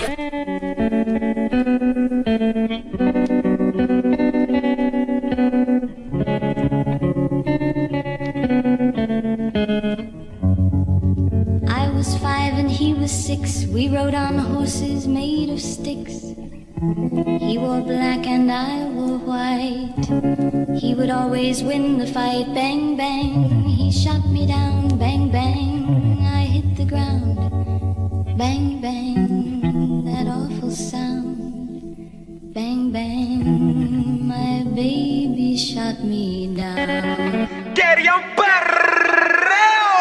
I was 5 and he was 6. We rode on horses made of sticks. He wore black and I wore white. He would always win the fight. Bang, bang, he shot me down. Bang, bang, I hit the ground. Bang, bang, that awful sound. Bang, bang, my baby shot me down. Quería un perreo.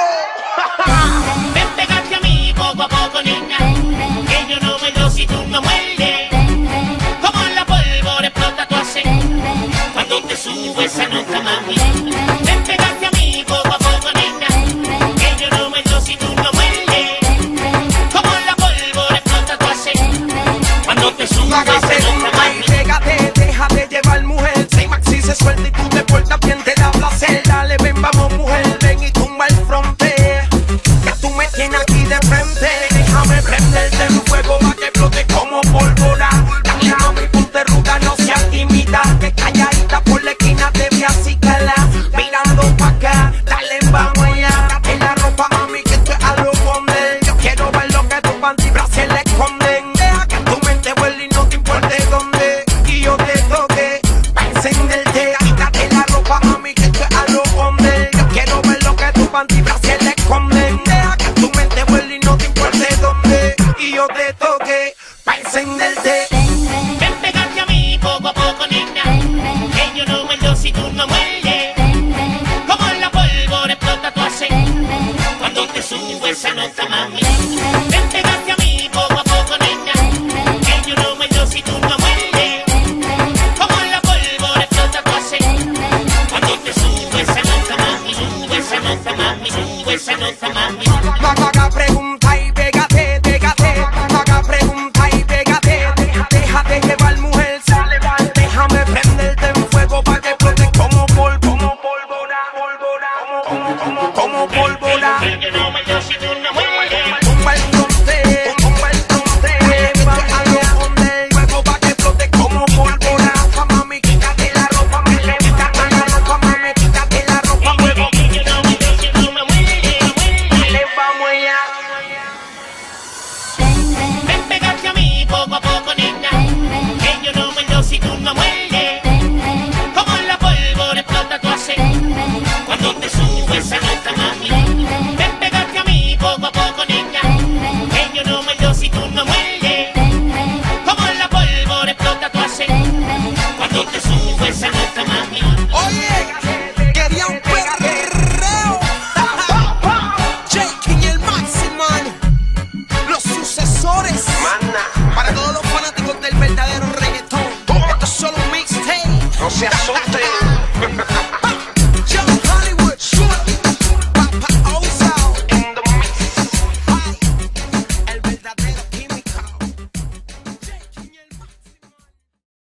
Ven, pégate a mí poco a poco, niña. Que yo no me doy si tú no muerdes. Como la pólvora explota tu aceite cuando te subes a nuestra mami. Ven, pégate a mí poco a poco, niña. Que yo no me doy si tú no muerdes. Como la pólvora explota tu aceite cuando te subes a nuestra mami. Pégate, déjate llevar, mujer. Si Maxi se suelta y tú te portas bien, te da placer. Dale, ven, vamos, mujer, ven y tumba el fronte. Ya tú me tienes aquí de frente. Déjame prenderte en fuego pa' que explote como pólvora. Dale, mami, ponte ruda, no seas tímida. Que calladita por la esquina te ve así cala. Mirando pa' acá, dale, vamos allá. Date la ropa, mami, que esto es algo Bondel. Yo quiero ver lo que tus panty-bras le esconden. Deja que tu mente vuele y no te importe dónde. Y yo te toque pa' encenderte. Quítate la ropa, mami, que esto es algo Bondel. Yo quiero ver lo que tus panty-bras le esconden. Deja que tu mente vuele y no te importe dónde. Y yo te toque pa' encenderte. Ven, pégate a mí poco a poco, niña. Que yo no me doy si tú no muerdes. Como la pólvora explota tu aceite cuando te subes a nuestra mami. Ven, pégate a mí poco a poco, niña. Que yo no me doy si tú no muerdes. Como la pólvora explota tu aceite cuando te subes a nuestra mami. Subes a nuestra mami. Subes a nuestra mami. Haga pregunta y pégate, pégate. Haga pregunta y pégate. Déjate llevar, mujer, sale, vale. Déjame prenderte en fuego pa' que explote como pólvora, como pólvora, como pólvora. Que yo no me doy si tú no muerdes. Tumba el fronte, tumba el fronte. Vamos a lo Bondel, fuego pa' que explote como pólvora. Mami, quítate la ropa, me quítate la ropa, mami, quítate la ropa, fuego. Que yo no me doy si tú no muerdes. Dale, vamos allá. Ven, pégate a mí poco a poco, niña. Que yo no me doy si tú no muerdes. Como la pólvora explota tu aceite cuando te subes a nuestra mami. Ven, pégate a mí poco a poco, niña. Que yo no me doy si tú no muerdes. Como la pólvora explota tu aceite cuando te subes a nuestra mami. Oye, quería un perreo. Jake y el Maxi, mano. Los sucesores. Para todos los fanáticos del verdadero reggaetón. Esto es solo un mixtape. No se asusten.